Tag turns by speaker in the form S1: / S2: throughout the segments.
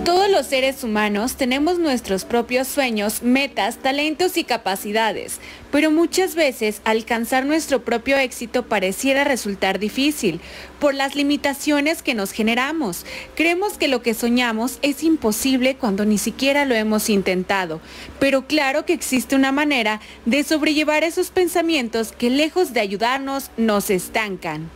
S1: Todos los seres humanos tenemos nuestros propios sueños, metas, talentos y capacidades, pero muchas veces alcanzar nuestro propio éxito pareciera resultar difícil por las limitaciones que nos generamos. Creemos que lo que soñamos es imposible cuando ni siquiera lo hemos intentado, pero claro que existe una manera de sobrellevar esos pensamientos que lejos de ayudarnos nos estancan.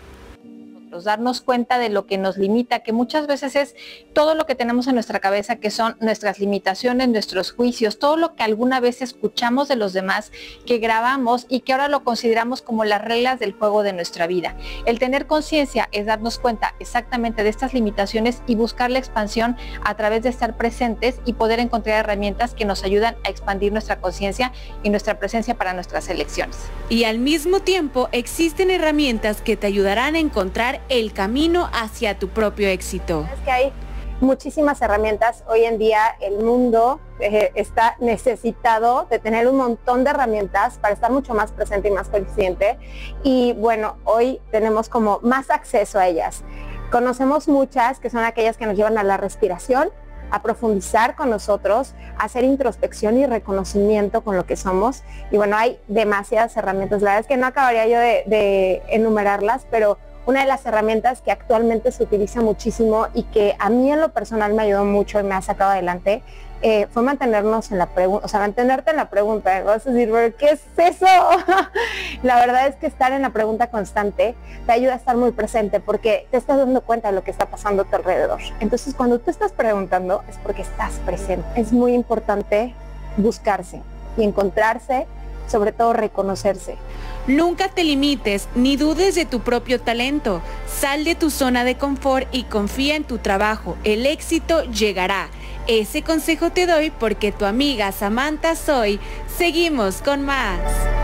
S2: Darnos cuenta de lo que nos limita, que muchas veces es todo lo que tenemos en nuestra cabeza, que son nuestras limitaciones, nuestros juicios, todo lo que alguna vez escuchamos de los demás, que grabamos y que ahora lo consideramos como las reglas del juego de nuestra vida. El tener conciencia es darnos cuenta exactamente de estas limitaciones y buscar la expansión a través de estar presentes y poder encontrar herramientas que nos ayudan a expandir nuestra conciencia y nuestra presencia para nuestras elecciones.
S1: Y al mismo tiempo existen herramientas que te ayudarán a encontrar el camino hacia tu propio éxito.
S3: Es que hay muchísimas herramientas. Hoy en día el mundo está necesitado de tener un montón de herramientas para estar mucho más presente y más consciente. Y bueno, hoy tenemos como más acceso a ellas. Conocemos muchas que son aquellas que nos llevan a la respiración, a profundizar con nosotros, a hacer introspección y reconocimiento con lo que somos. Y bueno, hay demasiadas herramientas. La verdad es que no acabaría yo de enumerarlas, pero una de las herramientas que actualmente se utiliza muchísimo y que a mí en lo personal me ayudó mucho y me ha sacado adelante, fue mantenernos en la pregunta, o sea, mantenerte en la pregunta. Vas a decir, ¿pero qué es eso? La verdad es que estar en la pregunta constante te ayuda a estar muy presente porque te estás dando cuenta de lo que está pasando a tu alrededor. Entonces, cuando tú estás preguntando es porque estás presente. Es muy importante buscarse y encontrarse, sobre todo reconocerse.
S1: Nunca te limites ni dudes de tu propio talento. Sal de tu zona de confort y confía en tu trabajo. El éxito llegará. Ese consejo te doy porque tu amiga Samantha soy. Seguimos con más.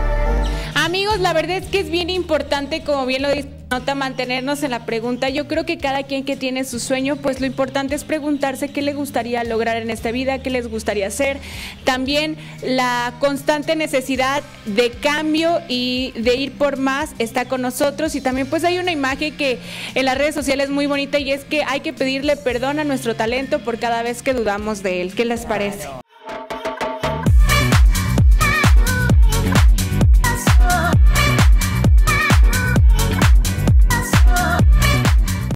S1: Amigos, la verdad es que es bien importante, como bien lo dice Nota, mantenernos en la pregunta. Yo creo que cada quien que tiene su sueño, pues lo importante es preguntarse qué le gustaría lograr en esta vida, qué les gustaría hacer. También la constante necesidad de cambio y de ir por más está con nosotros. Y también pues hay una imagen que en las redes sociales es muy bonita y es que hay que pedirle perdón a nuestro talento por cada vez que dudamos de él. ¿Qué les parece?